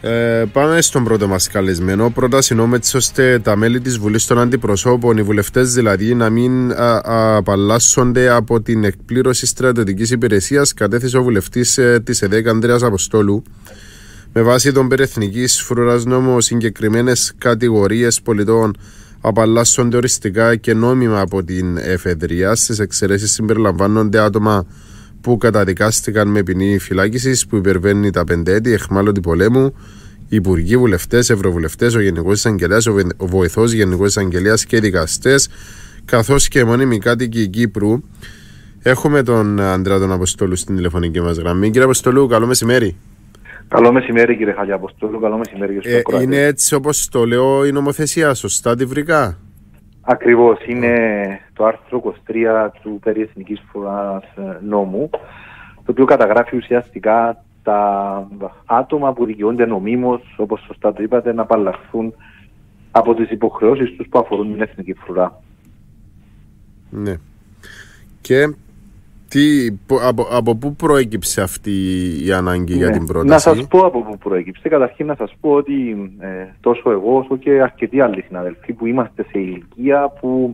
Πάμε στον πρώτο μας καλεσμένο. Πρότασινό έτσι ώστε τα μέλη της Βουλής των Αντιπροσώπων, οι βουλευτές δηλαδή, να μην απαλλάσσονται από την εκπλήρωση στρατιωτικής υπηρεσίας, κατέθεσε ο βουλευτής της ΕΔΕΚ Ανδρέας Αποστόλου. Με βάση τον περιεθνικής φρουράς νόμο, συγκεκριμένες κατηγορίες πολιτών απαλλάσσονται οριστικά και νόμιμα από την εφεδρεία. Στις εξαιρέσεις συμπεριλαμβάνονται άτομα που καταδικάστηκαν με ποινή φυλάκισης που υπερβαίνει τα 5 έτη, αιχμάλωτοι πολέμου, υπουργοί, βουλευτές, ευρωβουλευτές, ο Γενικός Εισαγγελέας, ο βοηθός Γενικός Εισαγγελέας και οι δικαστές, καθώς και μόνιμοι κάτοικοι Κύπρου. Έχουμε τον Ανδρέα τον Αποστόλου στην τηλεφωνική μας γραμμή. Κύριε Αποστόλου, καλό μεσημέρι. Καλό μεσημέρι, κύριε Χαλιαποστόλου. Καλό μεσημέρι, είναι έτσι όπως το λέω η νομοθεσία, σωστά τη βρήκα? Ακριβώς, είναι το άρθρο 23 του περιεθνικής φρουράς νόμου, το οποίο καταγράφει ουσιαστικά τα άτομα που δικαιούνται νομίμως, όπως σωστά το είπατε, να απαλλαχθούν από τις υποχρεώσεις τους που αφορούν την εθνική φρουρά. Ναι. Και από πού προέκυψε αυτή η ανάγκη για την πρόταση? Να σας πω από πού προέκυψε. Καταρχήν να σας πω ότι τόσο εγώ όσο και αρκετοί άλλοι συναδελφοί που είμαστε σε ηλικία που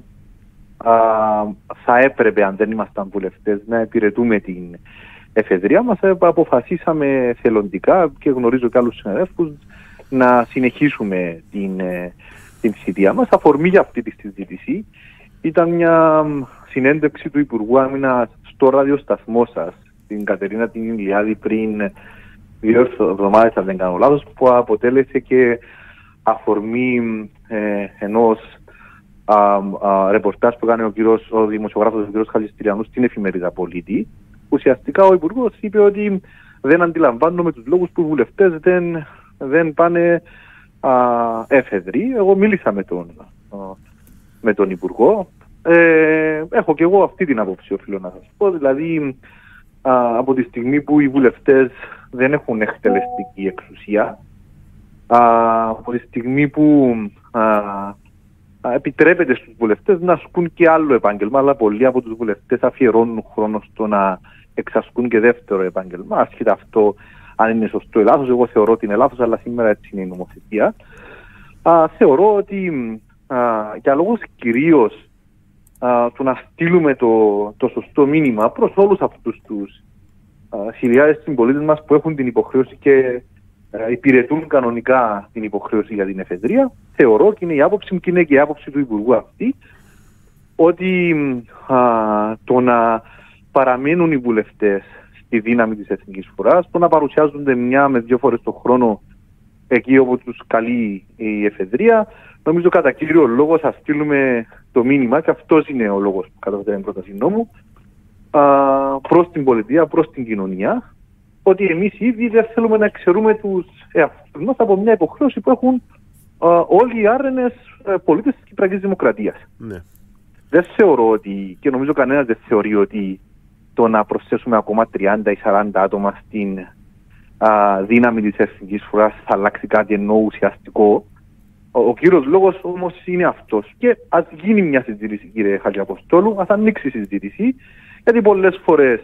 θα έπρεπε, αν δεν ήμασταν βουλευτές, να υπηρετούμε την εφεδρεία μας, αποφασίσαμε θελοντικά και γνωρίζω και άλλους συναδέλφους να συνεχίσουμε την θητεία μας. Αφορμή για αυτή τη συζήτηση ήταν μια συνέντευξη του Υπουργού Άμυνας στο ραδιοσταθμό σας, την Κατερίνα την Ηλιάδη, πριν 2 εβδομάδες, αν δεν κάνω λάθος, που αποτέλεσε και αφορμή ενός ρεπορτάζ που έκανε ο δημοσιογράφος ο κ. Χαλιστηριανού στην εφημερίδα Πολίτη. Ουσιαστικά ο Υπουργός είπε ότι δεν αντιλαμβάνομαι τους λόγους που οι βουλευτές δεν πάνε έφεδροι. Εγώ μίλησα με τον Υπουργό. Έχω και εγώ αυτή την άποψη, οφείλω να σας πω. Δηλαδή, από τη στιγμή που οι βουλευτές δεν έχουν εκτελεστική εξουσία, από τη στιγμή που επιτρέπεται στους βουλευτές να ασκούν και άλλο επάγγελμα, αλλά πολλοί από τους βουλευτές αφιερώνουν χρόνο στο να εξασκούν και δεύτερο επάγγελμα, άσχετα αυτό αν είναι σωστό ή λάθος. Εγώ θεωρώ ότι είναι λάθος, αλλά σήμερα έτσι είναι η νομοθεσία. Θεωρώ ότι για λόγους κυρίως του να στείλουμε το σωστό μήνυμα προς όλους αυτούς τους χιλιάδες συμπολίτες μας που έχουν την υποχρέωση και υπηρετούν κανονικά την υποχρέωση για την εφεδρεία, θεωρώ, και είναι η άποψη μου και είναι και η άποψη του Υπουργού αυτή, ότι το να παραμένουν οι βουλευτές στη δύναμη της εθνικής φρουράς, το να παρουσιάζονται 1 με 2 φορές το χρόνο εκεί όπου τους καλεί η εφεδρεία, νομίζω κατά κύριο λόγο θα στείλουμε το μήνυμα, και αυτός είναι ο λόγος που καταθέτει την πρόταση νόμου, προς την πολιτεία, προς την κοινωνία, ότι εμείς ήδη δεν θέλουμε να εξαιρούμε τους εαυτούς μας από μια υποχρέωση που έχουν όλοι οι άρρενες πολίτες της Κυπριακής Δημοκρατίας. Ναι. Δεν θεωρώ ότι, και νομίζω κανένας δεν θεωρεί ότι το να προσθέσουμε ακόμα 30 ή 40 άτομα στην δύναμη της εθνικής φρουράς θα αλλάξει κάτι ενώ ουσιαστικό. Ο κύριος λόγος όμως είναι αυτός. Και ας γίνει μια συζήτηση, κύριε Χαλιαποστόλου, ας ανοίξει η συζήτηση, γιατί πολλές φορές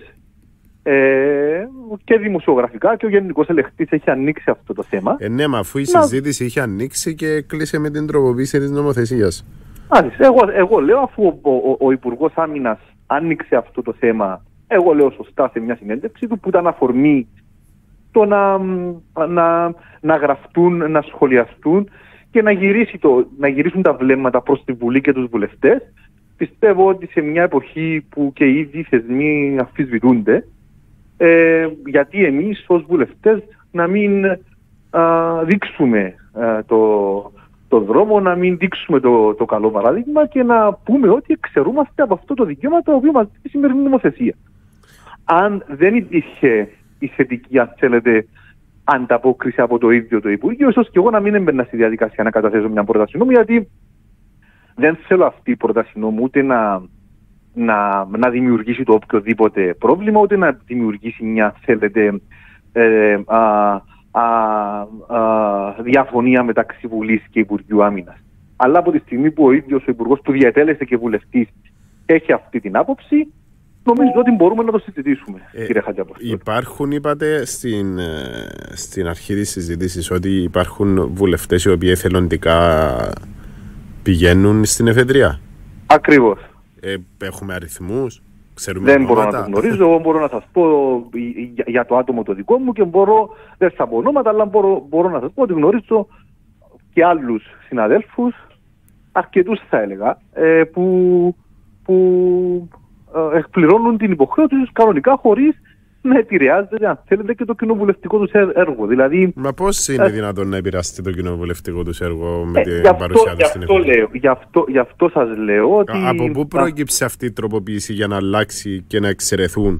και δημοσιογραφικά και ο Γενικός Ελεκτής έχει ανοίξει αυτό το θέμα. Ναι, μα αφού η συζήτηση είχε ανοίξει και κλείσε με την τροποποίηση της νομοθεσίας. Εγώ λέω, αφού ο Υπουργός Άμυνας άνοιξε αυτό το θέμα, εγώ λέω σωστά σε μια συνέντευξη του που ήταν αφορμή το να γραφτούν, να σχολιαστούν και να γυρίσουν τα βλέμματα προς τη Βουλή και τους βουλευτές. Πιστεύω ότι σε μια εποχή που και ήδη οι θεσμοί αμφισβητούνται, γιατί εμείς ως βουλευτές να μην δείξουμε το δρόμο, να μην δείξουμε το καλό παράδειγμα και να πούμε ότι εξαιρούμαστε από αυτό το δικαίωμα το οποίο μας δίνει η σημερινή νομοθεσία. Αν δεν υπήρχε η θετική, αν θέλετε, ανταπόκριση από το ίδιο το Υπουργείο, ίσως και εγώ να μην έμπαιρνα στη διαδικασία να καταθέσω μια πρόταση νόμου, γιατί δεν θέλω αυτή η πρόταση νόμου ούτε να δημιουργήσει το οποιοδήποτε πρόβλημα, ούτε να δημιουργήσει μια, θέλετε, διαφωνία μεταξύ Βουλής και Υπουργείου Άμυνας. Αλλά από τη στιγμή που ο ίδιος ο Υπουργός που διατέλεσε και βουλευτής έχει αυτή την άποψη, νομίζω ότι μπορούμε να το συζητήσουμε, κύριε Χατζιαποστόλου. Υπάρχουν, είπατε στην αρχή της συζήτησης, ότι υπάρχουν βουλευτές οι οποίοι εθελοντικά πηγαίνουν στην εφεδρεία. Ακριβώς. Έχουμε αριθμούς, ξέρουμε δεν ονόματα. μπορώ να το γνωρίζω, εγώ μπορώ να σας πω για το άτομο το δικό μου και δεν θα πω ονόματα, αλλά μπορώ να σας πω ότι γνωρίζω και άλλους συναδέλφους, αρκετούς θα έλεγα, που εκπληρώνουν την υποχρέωση τους κανονικά χωρίς να επηρεάζεται, αν θέλετε, και το κοινοβουλευτικό τους έργο. Δηλαδή, μα πώς είναι δυνατόν να επηρεαστεί το κοινοβουλευτικό τους έργο με την παρουσία τους στην εφεδρεία? Γι' αυτό σας λέω ότι... Από πού προέκυψε αυτή η τροποποίηση για να αλλάξει και να εξαιρεθούν?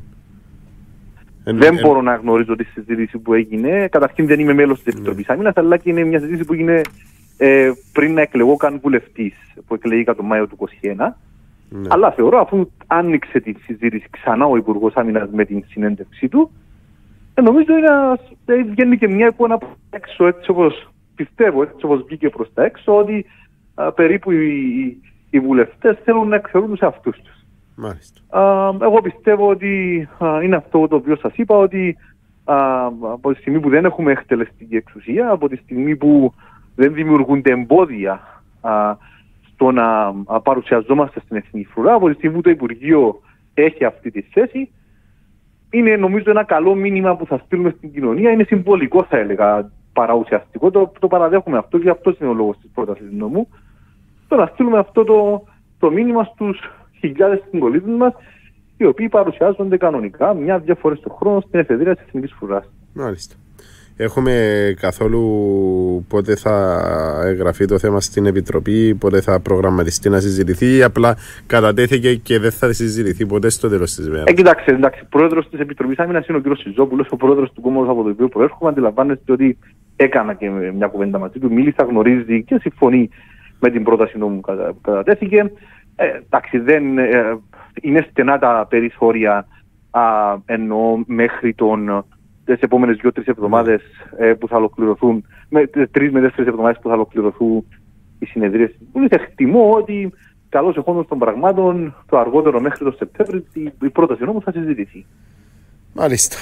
Δεν μπορώ να γνωρίζω τη συζήτηση που έγινε. Καταρχήν δεν είμαι μέλος της Επιτροπής Άμυνας, αλλά και είναι μια συζήτηση που έγινε πριν να εκλεγώ καν βουλευτής, που εκλεγήκα τον Μάιο του 2021. Ναι. Αλλά θεωρώ, αφού άνοιξε τη συζήτηση ξανά ο Υπουργός Άμυνας με την συνέντευξή του, νομίζω βγαίνει και μια εικόνα προς τα έξω, έτσι όπως πιστεύω, έτσι όπως βγήκε προς τα έξω, ότι περίπου οι βουλευτές θέλουν να εξαιρούν τους εαυτούς τους. Μάλιστα. Εγώ πιστεύω ότι είναι αυτό το οποίο σας είπα, ότι από τη στιγμή που δεν έχουμε εκτελεστική εξουσία, από τη στιγμή που δεν δημιουργούνται εμπόδια στο να παρουσιαζόμαστε στην εθνική φρουρά, από τη στιγμή που το Υπουργείο έχει αυτή τη θέση, είναι νομίζω ένα καλό μήνυμα που θα στείλουμε στην κοινωνία. Είναι συμβολικό, θα έλεγα, παραουσιαστικό. Το παραδέχομαι αυτό και αυτό είναι ο λόγος της πρότασης του νόμου. Το να στείλουμε αυτό το μήνυμα στους χιλιάδες συμπολίτες μας, οι οποίοι παρουσιάζονται κανονικά 1-2 φορές το χρόνο στην εφεδρεία της εθνικής φρουράς. Μάλιστα. Έχουμε καθόλου πότε θα εγγραφεί το θέμα στην Επιτροπή, πότε θα προγραμματιστεί να συζητηθεί, ή απλά κατατέθηκε και δεν θα συζητηθεί ποτέ στο τέλος της μέρας? Κοιτάξτε, πρόεδρος της Επιτροπής Άμυνας είναι ο κ. Σιζόπουλος, ο πρόεδρος του κόμματος από το οποίο προέρχομαι. Αντιλαμβάνεστε ότι έκανα και μια κουβέντα μαζί του, μίλησα, γνωρίζει και συμφωνεί με την πρόταση νόμου που κατατέθηκε. Εντάξει, δεν είναι στενά τα περιθώρια, εννοώ μέχρι τις επόμενες 2-3 εβδομάδες που θα ολοκληρωθούν, 3 με 4 εβδομάδες που θα ολοκληρωθούν οι συνεδρίες. Εκτιμώ ότι καλώς εχόντως των πραγμάτων, το αργότερο μέχρι το Σεπτέμβρη, η πρόταση νόμου θα συζητηθεί. Μάλιστα.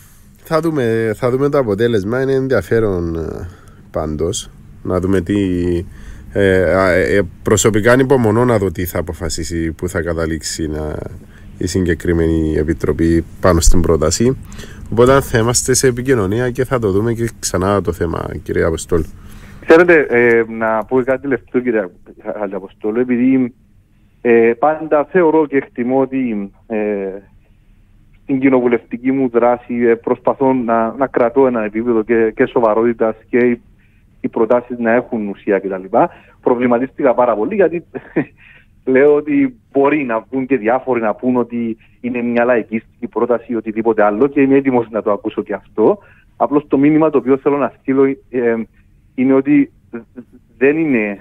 Θα δούμε το αποτέλεσμα. Είναι ενδιαφέρον πάντως να δούμε τι... προσωπικά ανυπομονώ να δω τι θα αποφασίσει, που θα καταλήξει η συγκεκριμένη επιτροπή πάνω στην πρόταση. Οπότε θα είμαστε σε επικοινωνία και θα το δούμε και ξανά το θέμα, κύριε Αποστόλου. Ξέρετε, να πω κάτι τελευταίο, κύριε Αποστόλου, επειδή πάντα θεωρώ και εκτιμώ ότι στην κοινοβουλευτική μου δράση προσπαθώ να κρατώ ένα επίπεδο και σοβαρότητας και οι προτάσεις να έχουν ουσία κτλ. Προβληματίστηκα πάρα πολύ, γιατί λέω ότι μπορεί να πούν και διάφοροι να πούν ότι είναι μια λαϊκίστικη πρόταση ή οτιδήποτε άλλο, και είμαι έτοιμος να το ακούσω και αυτό. Απλώς το μήνυμα το οποίο θέλω να στείλω είναι ότι δεν είναι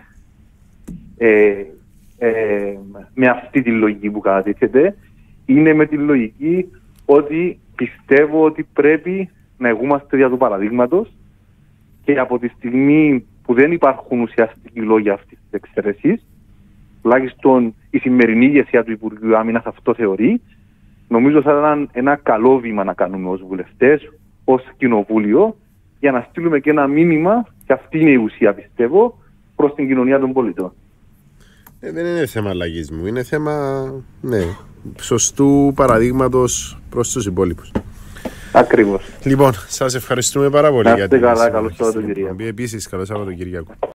με αυτή τη λογική που κατατίθεται. Είναι με τη λογική ότι πιστεύω ότι πρέπει να ηγούμαστε δια του παραδείγματος, και από τη στιγμή που δεν υπάρχουν ουσιαστικοί λόγοι αυτής της εξαίρεσης, τουλάχιστον η σημερινή ηγεσία του Υπουργείου Άμυνας αυτό θεωρεί, νομίζω θα ήταν ένα καλό βήμα να κάνουμε ως βουλευτές, ως κοινοβούλιο, για να στείλουμε και ένα μήνυμα, και αυτή είναι η ουσία πιστεύω, προς την κοινωνία των πολιτών. Δεν είναι θέμα λαγισμού, είναι θέμα σωστού παραδείγματος προς τους υπόλοιπους. Ακριβώς. Λοιπόν, σας ευχαριστούμε πάρα πολύ. Να είστε καλά, καλώς Σαββατοκύριακο. Επίσης, καλώς Σαββατοκύριακο.